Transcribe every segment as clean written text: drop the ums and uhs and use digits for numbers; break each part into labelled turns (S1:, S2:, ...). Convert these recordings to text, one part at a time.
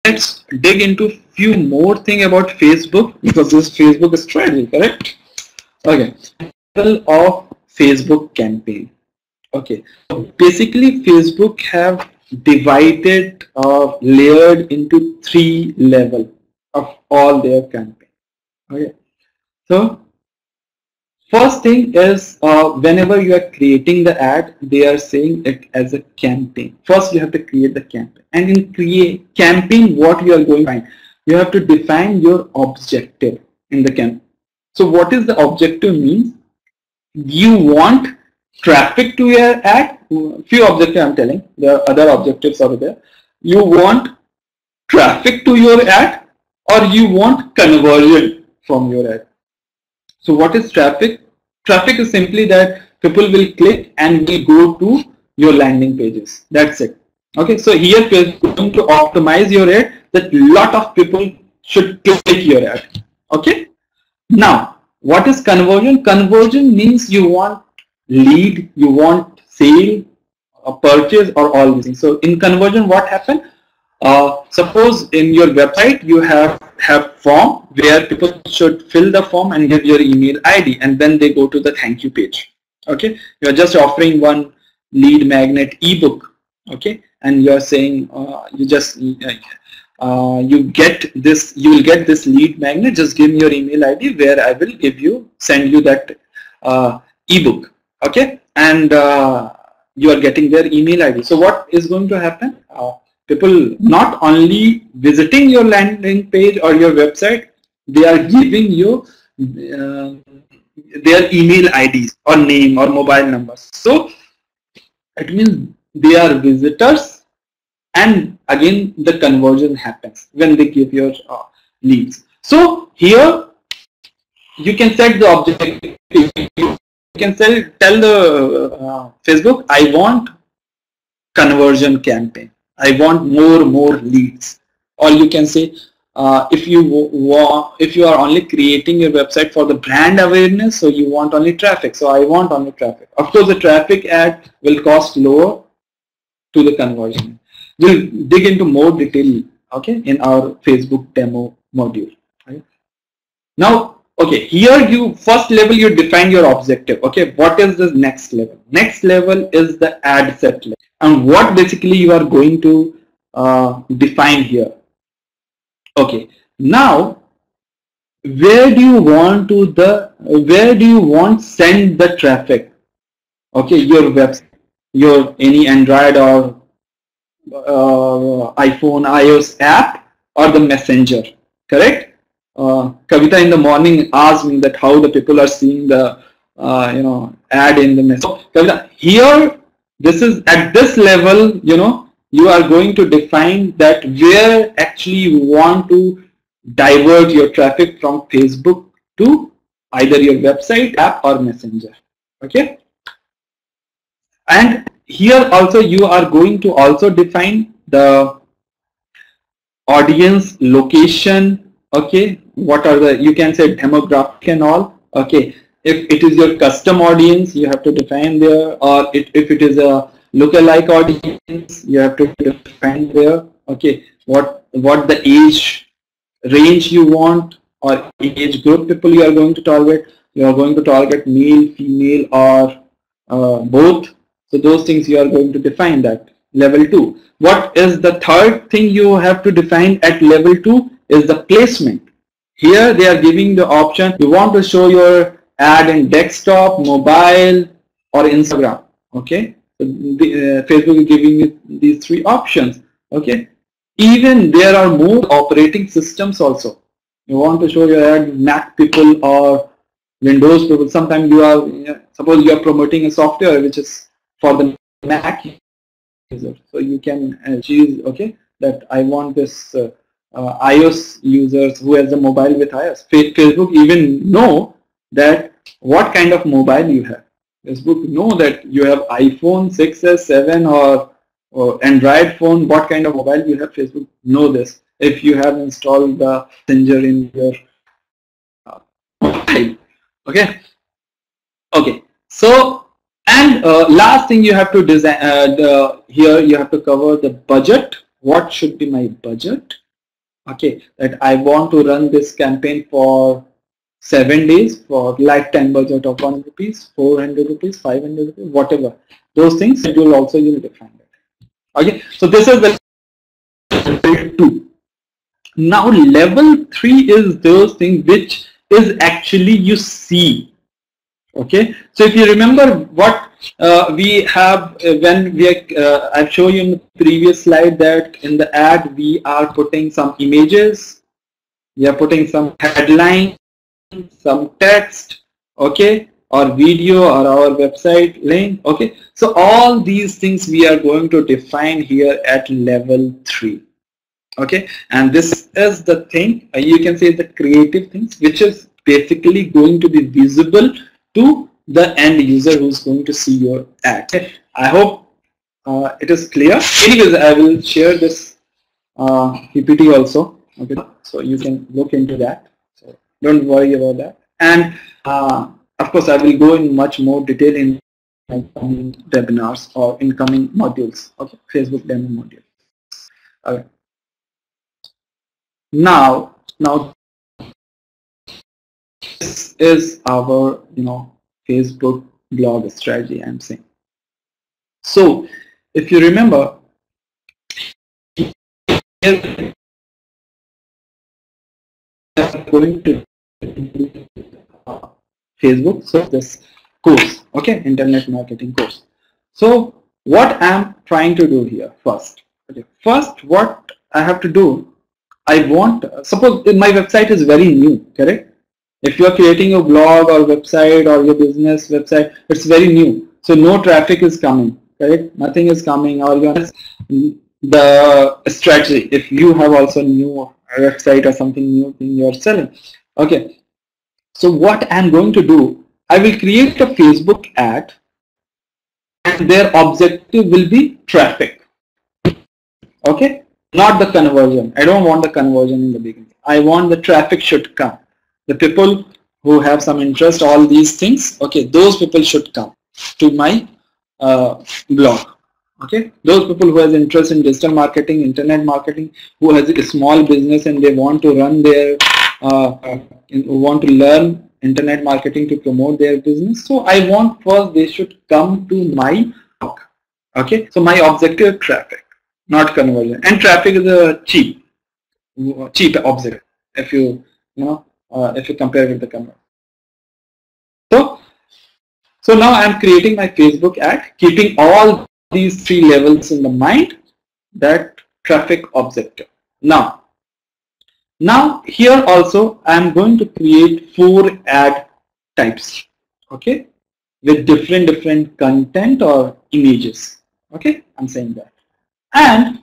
S1: let's dig into few more thing about Facebook, because this Facebook strategy, correct? Okay, level of Facebook campaign. Okay, so basically Facebook have divided or layered into 3 levels of all their campaign. Okay, so first thing is whenever you are creating the ad, they are saying it as a campaign. First, you have to create the campaign, and in create campaign, what you are going to find, you have to define your objective in the campaign. So, what is the objective means? You want traffic to your ad. Few objectives I'm telling. There are other objectives over there. You want traffic to your ad, or you want conversion from your ad. So what is traffic? Traffic is simply that people will click and will go to your landing pages. That's it. Okay, so here we are going to optimize your ad that lot of people should click your ad. Okay. Now, what is conversion? Conversion means you want lead, you want sale, a purchase, or all these things. So in conversion, what happens? Suppose in your website you have form where people should fill the form and give your email ID, and then they go to the thank you page. Okay, you are just offering one lead magnet ebook. Okay, and you are saying you will get this lead magnet. Just give me your email ID where I will send you that ebook. Okay, and you are getting their email ID. So what is going to happen? People not only visiting your landing page or your website, they are giving you their email IDs or name or mobile numbers. So it means they are visitors, and again the conversion happens when they give your leads. So here you can set the objective. You can tell the Facebook, I want conversion campaign. I want more leads. Or you can say, if you are only creating your website for the brand awareness, so you want only traffic. So I want only traffic. Of course, the traffic ad will cost lower to the conversion. We'll dig into more detail, okay, in our Facebook demo module. Right? Now, okay, here first level you define your objective. Okay, what is the next level? Next level is the ad set level. And what basically you are going to define here. Okay, now where do you want send the traffic? Okay, your website, your any Android or iPhone, iOS app, or the messenger, correct? Kavita in the morning asked me that how the people are seeing the ad in the message. So, Kavita, here this is at this level, you are going to define that where actually you want to divert your traffic from Facebook to either your website, app, or messenger. Okay. And here also you are going to also define the audience, location. Okay. What are the, you can say demographic and all. Okay. If it is your custom audience, you have to define there, or if it is a lookalike audience, you have to define there. Okay, what the age range you want, or age group people you are going to target. You are going to target male, female, or both. So those things you are going to define that. Level 2. What is the third thing you have to define at level 2 is the placement. Here they are giving the option, you want to show your ad in desktop, mobile, or Instagram. Okay, so Facebook is giving you these 3 options. Okay, even there are more operating systems also. You want to show your ad Mac people or Windows people. Sometimes you are, suppose you are promoting a software which is for the Mac user, so you can choose, okay, that I want this iOS users who has a mobile with iOS. Facebook even know that what kind of mobile you have. Facebook know that you have iPhone 6s, 7, or Android phone, what kind of mobile you have. Facebook know this if you have installed the Messenger in your mobile. Okay. Okay. So, and last thing you have to design, here you have to cover the budget. What should be my budget? Okay, that I want to run this campaign for 7 days for lifetime budget of 1 rupees, 400 rupees, 500 rupees, whatever. Those things you'll also define it. Okay, so this is the level 2. Now level 3 is those things which is actually you see. Okay, so if you remember what we have when we are, I've shown you in the previous slide that in the ad we are putting some images, we are putting some headline, some text, okay, or video or our website link. Okay, so all these things we are going to define here at level 3. Okay, and this is the thing you can say the creative things which is basically going to be visible to the end user who's going to see your ad. Okay. I hope it is clear. Anyways, I will share this PPT also. Okay, so you can look into that. So don't worry about that. And of course, I will go in much more detail in incoming webinars or incoming modules. Okay, Facebook demo module. Okay. Now this is our Facebook blog strategy. I'm saying. So if you remember, here we are going to Facebook, so this course, okay, internet marketing course. So what I'm trying to do here first, okay, first what I have to do, I want, suppose my website is very new, correct? If you are creating a blog or website or your business website, it's very new, so no traffic is coming, correct? Nothing is coming, or the strategy, if you have also new website or something new thing you are selling, okay. So what I'm going to do, I will create a Facebook ad and their objective will be traffic. Okay, not the conversion. I don't want the conversion in the beginning. I want the traffic should come. The people who have some interest, all these things, okay, those people should come to my blog. Okay, those people who has interest in digital marketing, internet marketing, who has a small business and they want to run their want to learn internet marketing to promote their business. So I want first they should come to my blog. Okay, so my objective is traffic, not conversion, and traffic is a cheap object if you if you compare with the conversion. So now I'm creating my Facebook ad, keeping all these 3 levels in the mind, that traffic objective. Now here also I am going to create 4 ad types, okay, with different content or images. Okay, I'm saying that, and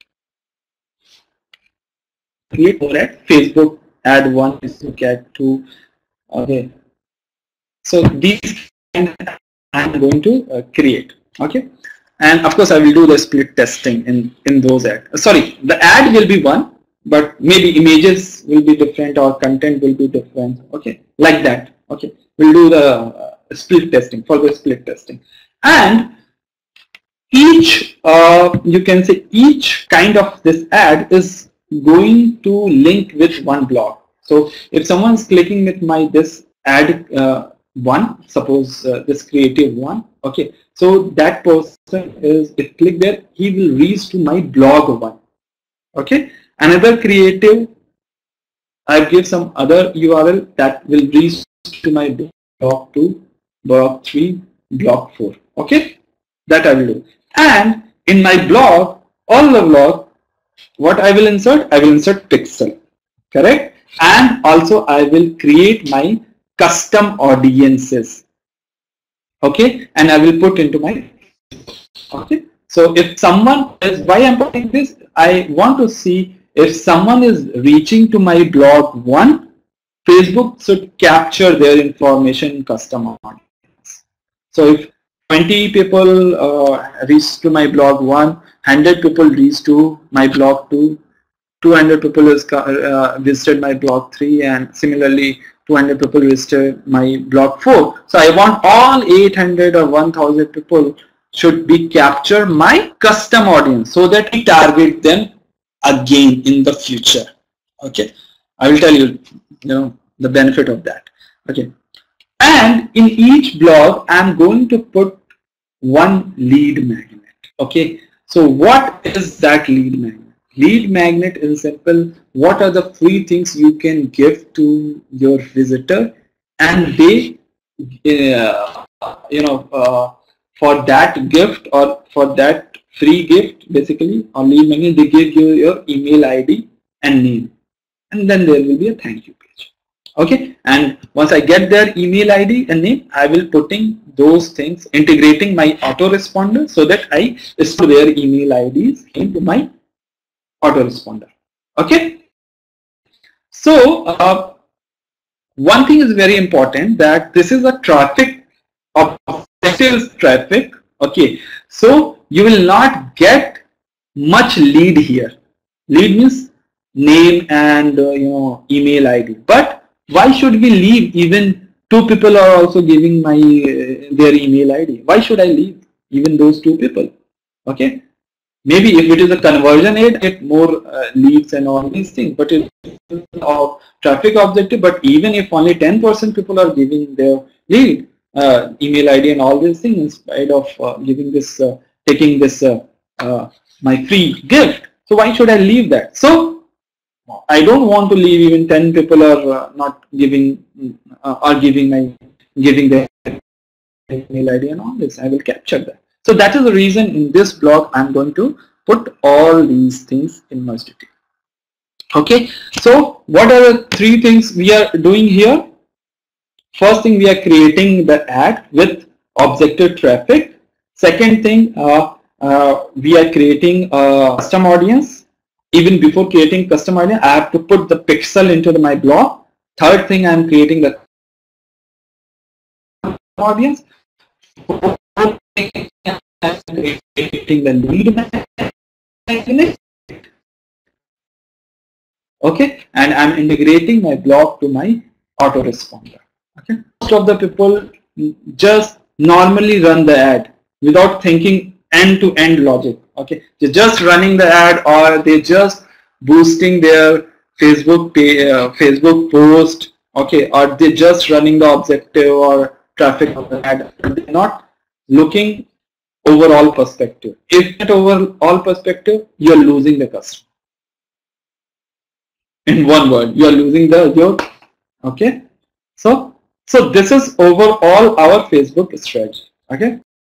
S1: create 4 ad. Facebook ad 1, Facebook ad 2. Okay, so these I'm going to create. Okay, and of course I will do the split testing in those ads. Sorry, the ad will be 1. But maybe images will be different or content will be different. Okay, like that. Okay, we'll do the split testing, for the split testing, and each you can say each kind of this ad is going to link with one blog. So if someone's clicking with my this ad 1, suppose this creative 1, okay, so that person is, if click there, he will reach to my blog 1. Okay. Another creative, I give some other URL that will reach to my blog 2, blog 3, blog 4. Okay, that I will do. And in my blog, all the blog, what I will insert? I will insert pixel, correct? And also I will create my custom audiences. Okay, and I will put into my. Okay, so if someone is, why I'm putting this? I want to see. If someone is reaching to my blog 1, Facebook should capture their information in custom audience. So if 20 people reach to my blog 1, 100 people reach to my blog 2, 200 people has visited my blog 3, and similarly 200 people visited my blog 4. So I want all 800 or 1000 people should be capture my custom audience so that I target them again in the future. Okay, I will tell you, the benefit of that. Okay, and in each blog, I'm going to put one lead magnet. Okay, so what is that lead magnet? Lead magnet is simple. What are the free things you can give to your visitor, and they, for that gift or for that free gift, basically on lead magnet, they give you your email ID and name, and then there will be a thank you page. Okay, and once I get their email ID and name, I will putting those things, integrating my autoresponder so that I store their email IDs into my autoresponder. Okay, so one thing is very important, that this is a traffic of sales traffic. Okay, so you will not get much lead here. Lead means name and email ID. But why should we leave? Even two people are also giving my their email ID. Why should I leave even those two people? Okay, maybe if it is a conversion aid, get more leads and all these things, but it's of traffic objective. But even if only 10% people are giving their lead, email ID and all these things, in spite of giving this, taking this my free gift, so why should I leave that? So I don't want to leave even 10 people are not giving, are giving their email ID and all this. I will capture that. So that is the reason in this blog I'm going to put all these things in much detail. Okay, so what are the three things we are doing here? First thing, we are creating the ad with objective traffic. Second thing, we are creating a custom audience. Even before creating custom audience, I have to put the pixel into my blog. Third thing, I'm creating the audience. Fourth thing, I'm creating the lead magnet. Okay, and I'm integrating my blog to my autoresponder. Okay, most of the people just normally run the ad without thinking end-to-end logic. Okay, they're just running the ad, or they just boosting their Facebook post. Okay, or they just running the objective or traffic of the ad. They're not looking overall perspective. If at overall perspective, you're losing the customer. In one word, you are losing your. Okay, so this is overall our Facebook strategy. Okay.